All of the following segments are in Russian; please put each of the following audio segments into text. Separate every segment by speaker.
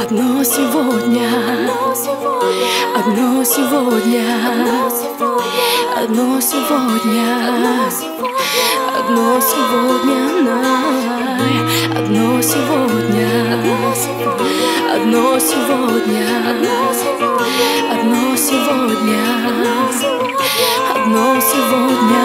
Speaker 1: Одно сегодня, одно сегодня, одно сегодня, одно сегодня, одно сегодня, одно сегодня, одно сегодня, одно сегодня.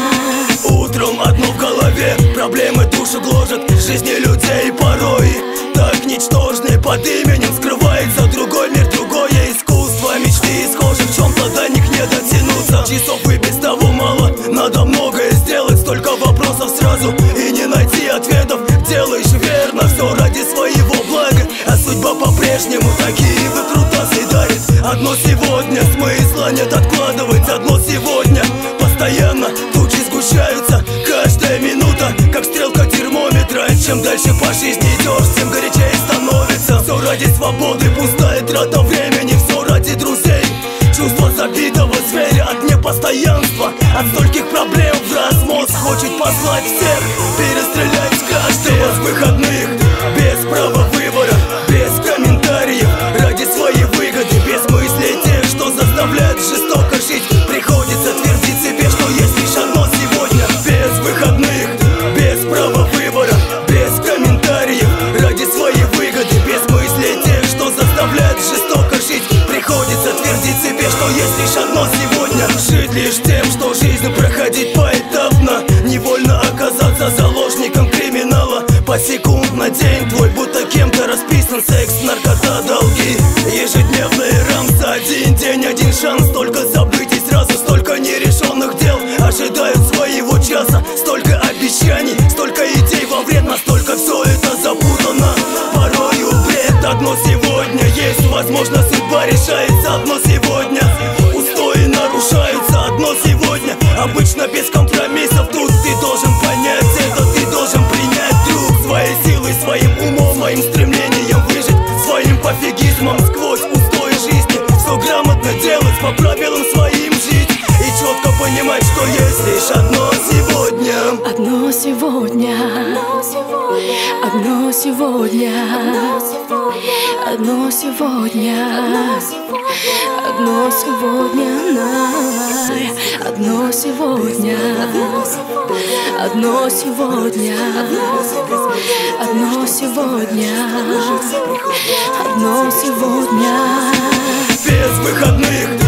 Speaker 2: Утром одно в голове, проблемы душу гложат, жизни людей порой так ничтожны. Под именем скрывается другой мир, другое искусство. Мечты схожи, в чем-то до них не дотянуться. Часов и без того мало, надо многое сделать. Столько вопросов сразу и не найти ответов. Делаешь верно, все ради своего блага, а судьба по-прежнему такие выкрутасы дарит. Одно сегодня, смысла нет откладывать. Одно сегодня, постоянно тучи сгущаются. Каждая минута, как стрелка термометра. Чем дальше по жизни идешь, тем горячее становится. Все ради свободы, пустая трата времени. Все ради друзей, чувство забитого зверя от непостоянства. От стольких проблем в раз мозг хочет послать всех, перестрелять каждого. С выходных, без права выбора, без комментариев, ради своей выгоды, без мыслей тех, что заставляют жестоко жить. Приходится твердить себе, что есть лишь одно сегодня. Без выходных, без права выбора, без комментариев, ради своей выгоды, без мыслей тех, что заставляют жестоко жить. Приходится твердить себе, что есть лишь одно сегодня. Жить лишь тем, что жизнь проходить поэтапно, невольно оказаться заложником криминала. Посекундно день твой будто кем-то расписан. Секс, наркота, долги, ежедневные рамсы. Один день, один шанс, столько событий сразу, столько нерешенных дел ожидают своего часа. Столько обещаний, столько идей во вред, настолько все это запутано, порою бред. Одно сегодня есть, возможно, судьба решается. Одно сегодня, устои нарушаются. Одно сегодня, обычно без компромиссов. Тут ты должен понять это, ты должен принять, друг, своей силой, своим умом, своим стремлением выжить, своим пофигизмом сквозь устои жизни. Все грамотно делать, по правилам своим жить и четко понимать, что есть лишь одно сегодня.
Speaker 1: Одно сегодня, одно сегодня, одно сегодня, одно сегодня, одно сегодня, одно сегодня, одно сегодня, одно сегодня.
Speaker 2: Без выходных,